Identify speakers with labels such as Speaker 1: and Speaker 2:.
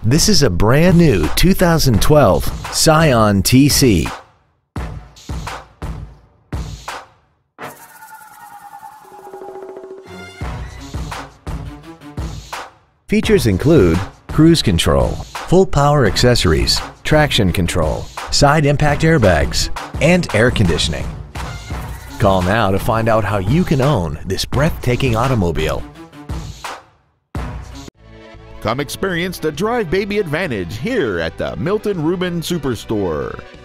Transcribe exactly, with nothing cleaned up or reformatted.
Speaker 1: This is a brand new two thousand twelve Scion T C. Features include cruise control, full power accessories, traction control, side impact airbags, and air conditioning. Call now to find out how you can own this breathtaking automobile.
Speaker 2: Come experience the Drive Baby Advantage here at the Milton Ruben Superstore.